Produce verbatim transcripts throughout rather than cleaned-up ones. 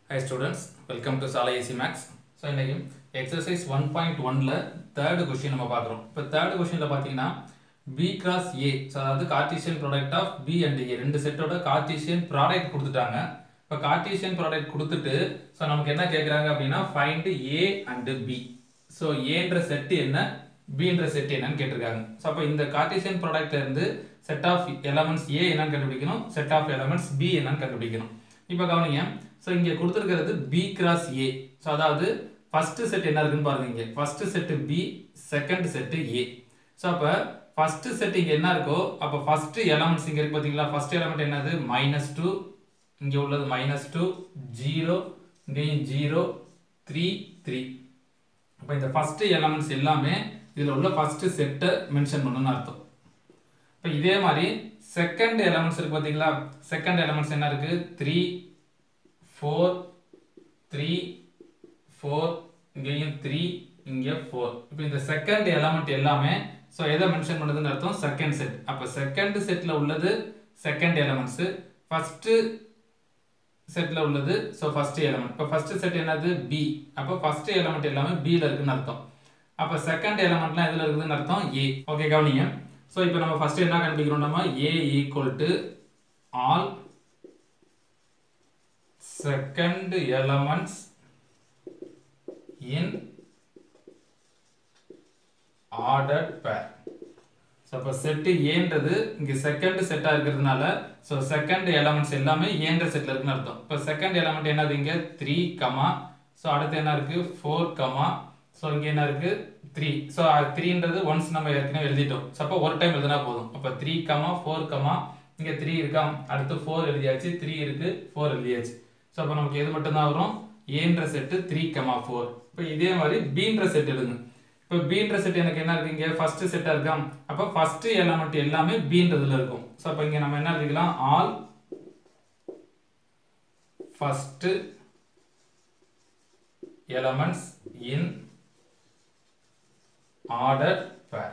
Hi students, welcome to Sala A C Max. So இன்னைக்கு exercise one point one ல third question நம்ம பார்க்கிறோம். இப்போ third questionல பார்த்தீங்கன்னா B cross A, so அதாவது Cartesian product of B and A ரெண்டு செட்டோட Cartesian product கொடுத்துட்டாங்க. இப்போ Cartesian product கொடுத்துட்டு so நமக்கு என்ன கேக்குறாங்க அப்படினா find A and B. So A என்ற செட் என்ன, B என்ற செட் என்னன்னு கேட்டிருக்காங்க. So அப்ப இந்த Cartesian productல இருந்து set of elements A என்னன்னு கண்டுபிடிக்கணும், set of elements B என்னன்னு கண்டுபிடிக்கணும். இப்போ கவனிங்க, so இங்க கொடுத்திருக்கிறது B cross A. so அதாவது first set என்ன இருக்குன்னு பாருங்க. இங்க first set B, second set A. so அப்ப first set இங்க என்ன இருக்கோ அப்ப first elements இங்க இருக்கு பாத்தீங்களா? first element என்னது? minus two, இங்க உள்ளது minus two, zero, இங்கேயும் zero, three, three. அப்ப இந்த first elements எல்லாமே இதுல உள்ள first set மென்ஷன் பண்ணனும்னு அர்த்தம். இப்ப இதே மாதிரி second elements இருக்கு பாத்தீங்களா? second elements என்ன இருக்கு? three, four, three, four, இங்கேயும் three, இங்க four. இப்போ இந்த second element எல்லாமே so எதை மென்ஷன் பண்ணுதுன்னு அர்த்தம்? second set. அப்ப second setல உள்ளது second elements, first setல உள்ளது so first element. இப்போ first set என்னது? B. அப்ப first element எல்லாமே B ல இருக்குன்னு அர்த்தம். அப்ப second elementலாம் எதுல இருக்குதுன்னு அர்த்தம்? A. ஓகே கவனிங்க. so இப்போ நம்ம first என்ன கண்டுபிடிக்கிறோம்? நம்ம A equal to all second elements in ordered pair. so அப்ப set A ன்றது இங்க second set ஆ இருக்கிறதுனால so second elements எல்லாமே A ன்ற செட்ல இருக்குன்னு அர்த்தம். இப்ப second element என்னது? இங்க three, so அடுத்து என்ன இருக்கு? four, so இங்க என்ன இருக்கு? three. so three ன்றது once நம்ம ஏற்கனவே எழுதிட்டோம். so அப்ப ஒரு டைம் எழுதினா போதும். அப்ப three, four, இங்க three இருக்கா? அடுத்து four எழுதியாச்சு, three இருக்கு, four எழுதியாச்சு. so அப்ப நமக்கு எது மட்டும் தான் வரும்? A ன்ற செட் three, four. இப்போ இதே மாதிரி B ன்ற செட் எடுங்க. இப்போ B ன்ற செட் எனக்கு என்ன இருக்கு? இங்க first செட்டா இருக்கா? அப்ப first element எல்லாமே B ன்றதுல இருக்கும். so அப்ப இங்க நம்ம என்ன எழுதிக்கலாம்? all first elements in ordered pair.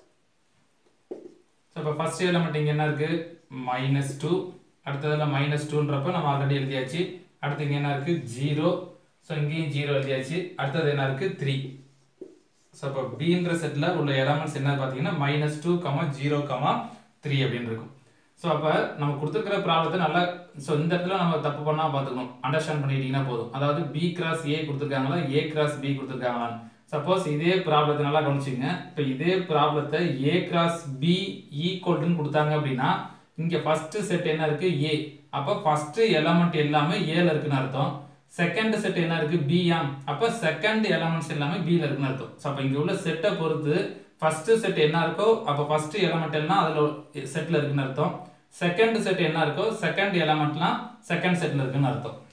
so அப்ப first element இங்க என்ன இருக்கு? minus two. அடுத்ததுல minus two ன்றப்ப நம்ம ஆல்ரெடி எழுதியாச்சு. அடுத்து இங்க என்ன இருக்கு? zero. so இங்கேயும் zero எழுதியாச்சு. அடுத்தது என்ன இருக்கு? three. so அப்ப B ன்ற செட்ல உள்ள எலிமெண்ட்ஸ் என்ன பாத்தீங்கன்னா minus two, zero, three அப்படினு இருக்கும். so அப்ப நம்ம கொடுத்திருக்கிற ப்ராப்ளத்தை நல்லா so இந்த இடத்துல நம்ம தப்பு பண்ணா பாத்துக்கணும். அண்டர்ஸ்டாண்ட் பண்ணிட்டீங்கன்னா போதும். அதாவது B cross A கொடுத்திருக்காங்களா, A cross B கொடுத்திருக்காங்களா? சப்போஸ் இதே ப்ராப்ளத்தை நல்லா கவனிச்சுங்க. இப்போ இதே ப்ராப்ளத்தை A cross B equal to கொடுத்தாங்க அப்படின்னா இங்க ஃபர்ஸ்ட் செட் என்ன இருக்கு? A. அப்ப ஃபர்ஸ்ட் எலிமெண்ட் எல்லாமே A ல இருக்குன்னு அர்த்தம். செகண்ட் செட் என்ன இருக்கு? B ஆ. அப்ப செகண்ட் எலிமெண்ட்ஸ் எல்லாமே B ல இருக்குன்னு அர்த்தம். சோ அப்ப இங்க உள்ள செட்டை பொறுத்து ஃபர்ஸ்ட் செட் என்ன இருக்கோ அப்ப ஃபர்ஸ்ட் எலிமெண்ட் எல்லாம் அதுல செட்ல இருக்குன்னு அர்த்தம். செகண்ட் செட் என்ன இருக்கோ செகண்ட் எலிமெண்ட்லாம் செகண்ட் செட்ல இருக்குன்னு அர்த்தம்.